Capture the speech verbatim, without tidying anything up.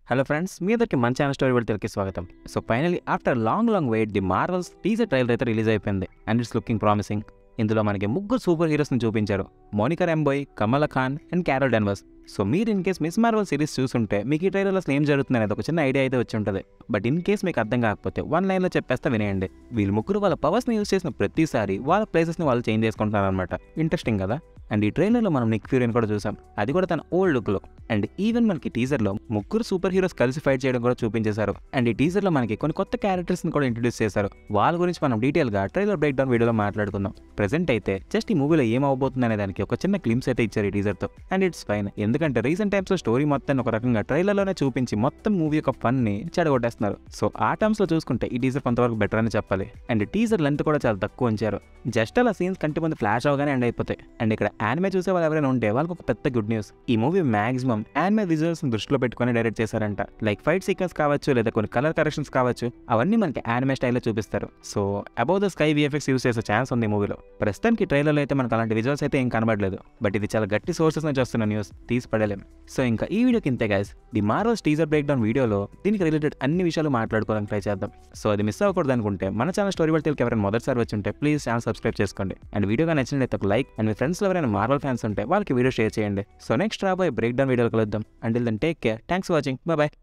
Hello friends, మీ అందరికి మన channel story world తెలుగుకి స్వాగతం. So finally after long long wait the Marvels teaser trailer అయితే రిలీజ్ అయిపోయింది అండ్ ఇట్స్ లుకింగ్ ప్రామిసింగ్. ఇందులో మనకి ముగ్గురు సూపర్ హీరోస్ని చూపించారు, Monica Rambeau, Kamala Khan and Carol Danvers. So మీరు in case Ms Marvel series చూసుంటే మీకు ఈ ట్రైలర్లో అసలు ఏం జరుగుతుంది అనేది ఒక చిన్న ఐడియా అయితే వచ్చి ఉంటుంది. బట్ ఇన్ కేస్ మీకు అర్థం కాకపోతే వన్ లైన్లో చెప్పేస్తా వినేయండి. వీళ్ళు ముగ్గురు వాళ్ళ పవర్స్ని యూజ్ చేసిన ప్రతిసారి వాళ్ళ ప్లేసెస్ని వాళ్ళు చేంజ్ చేసుకుంటున్నారు అనమాట. ఇంట్రెస్టింగ్ కదా. అండ్ ఈ ట్రైలర్లో మనం నిక్ ఫ్యూరీని కూడా చూసాం, అది కూడా తన ఓల్డ్ లుక్లో. అండ్ ఈవెన్ మనకి టీజర్లో ముగ్గురు సూపర్ హీరోస్ కలిసి ఫైట్ చేయడం కూడా చూపించేశారు. అండ్ ఈ టీజర్లో మనకి కొన్ని కొత్త క్యారెక్టర్స్ని కూడా ఇంట్రడ్యూస్ చేశారు. వాళ్ళ గురించి మనం డీటెయిల్గా ట్రైలర్ బ్రేక్ డౌన్ వీడియోలో మాట్లాడుకుందాం. ప్రెజెంట్ అయితే జస్ట్ ఈ మూవీలో ఏం అవబోతుంది అనే దానికి ఒక చిన్న క్లిమ్స్ అయితే ఇచ్చారు ఈ టీజర్తో. అండ్ ఇట్స్ ఫైన్, ఎందుకంటే రీసెంట్ టైమ్స్లో స్టోరీ మొత్తం ఒక రకంగా ట్రైలర్లోనే చూపించి మొత్తం మూవీ యొక్క ఫన్ని చెడగొట్టేస్తున్నారు. సో ఆ టైమ్స్లో చూసుకుంటే ఈ టీజర్ కొంతవరకు బెటర్ అని చెప్పాలి. అండ్ టీజర్ లెంత్ కూడా చాలా తక్కువ ఉంచారు. జస్ట్ అలా సీన్స్ కంటి ముందు ఫ్లాష్ అవగానే ఎండ్ అయిపోతాయి. అండ్ ఇక్కడ యానిమే చూసే వాళ్ళు ఎవరైనా ఉంటే వాళ్ళకి ఒక పెద్ద గుడ్ న్యూస్, ఈ మూవీ మాక్సిమం యానిమే విజువల్స్ దృష్టిలో పెట్టుకుని డైరెక్ట్ చేశారంట. లైక్ ఫైట్ సీక్వెన్స్ కావచ్చు, లేదా కొన్ని కలర్ కరెక్షన్స్ కావచ్చు, అవన్నీ మనకి యానిమే స్టైల్లో చూపిస్తారు. So above the sky VFX use చేసే ఛాన్స్ ఉంది ఈ మూవీలో. ప్రస్తుతానికి ట్రైలర్లో అయితే మనకు అలాంటి విజువల్స్ అయితే ఏం కనబడలేదు. బట్ ఇది చాలా గట్టి సోర్సెస్ నుంచి వస్తున్న న్యూస్, తీసి పడలేం. సో ఇంకా ఈ వీడియోకి ఇంతే guys. The Marvels teaser breakdown వీడియోలో దీనికి రిలేటెడ్ అన్ని విషయాలు మాట్లాడుకోవడానికి ట్రై చేద్దాం. సో అది మిస్ అవ్వకూడదు అనుకుంటే మన ఛానల్ స్టోరీ వరల్డ్ తెలుగు ఎవరైనా మొదటిసారి వచ్చి ఉంటే ప్లీజ్ ఛానల్ సబ్స్క్రైబ్ చేసుకోండి. అండ్ వీడియోగా నచ్చినట్లయితే ఒక లైక్, అండ్ మీ ఫ్రెండ్స్లో ఎవరైనా మార్వెల్ ఫ్యాన్స్ ఉంటే వాళ్ళకి వీడియో షేర్ చేయండి. సో నెక్స్ట్ రాబోయే బ్రేక్ డౌన్ వీడియోలో కలుద్దాం. Until then take care, thanks for watching, bye by.